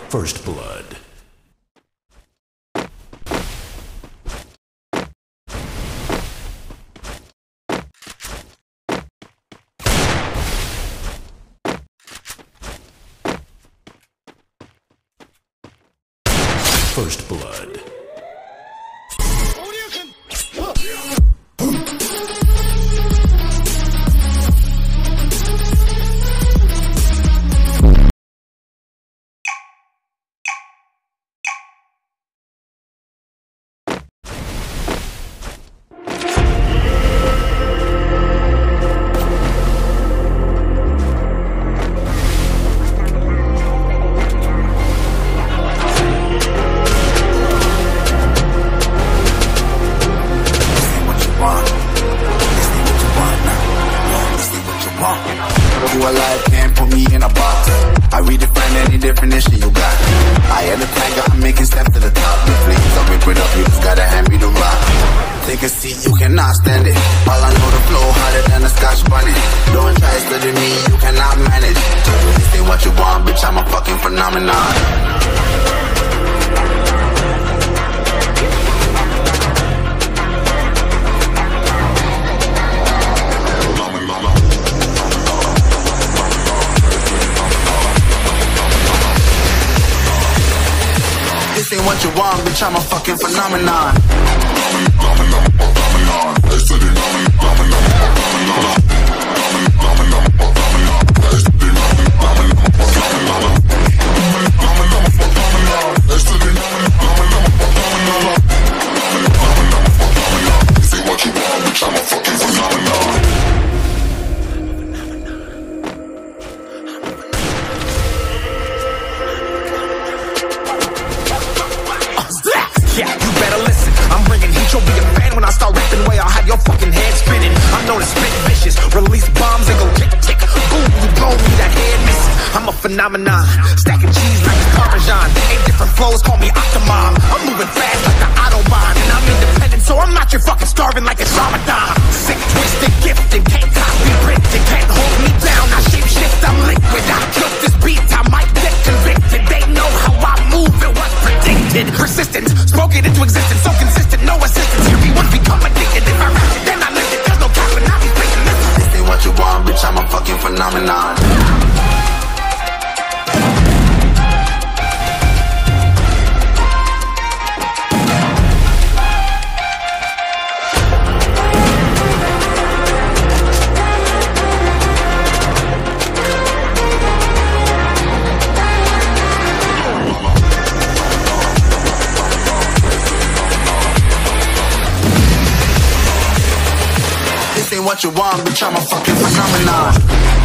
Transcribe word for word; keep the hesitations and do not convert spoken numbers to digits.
First blood. First blood. Alive can't put me in a box. I redefine any definition you got. I am the tiger, I'm making steps to the top. The flames, I'll rip it up, you just gotta hand me the rock. Take a seat, you cannot stand it. All I know, the flow harder than a scotch bunny. Don't try studying me, you cannot manage. This ain't what you want, bitch, I'm a fucking phenomenon. This ain't what you want, bitch, I'm a fucking phenomenon. Yeah, you better listen. I'm bringing heat, you'll be a fan when I start rapping. Way I'll have your fucking head spinning. I'm known to spit vicious, release bombs and go tick tick. Boom, you blow me, that head missing. I'm a phenomenon, stacking cheese like Parmesan. Eight different flows, call me Octomom. I'm moving fast like the Autobahn, and I'm independent, so I'm not your fucking starving like it's Ramadan. Sick, twisted, gifted, can't copy, printed, can't hold me down. I shape shift, I'm liquid. I killed this beat, I might get convicted. They know how I move, it was predicted. Persistent, spoken into existence, so consistent, no assistance. Everyone become addicted. If I rap it, then I live it. There's no cap, and I be speaking this. This ain't what you want, bitch, I'm a fucking phenomenon. This ain't what you want, bitch, I'm a fucking phenomenon.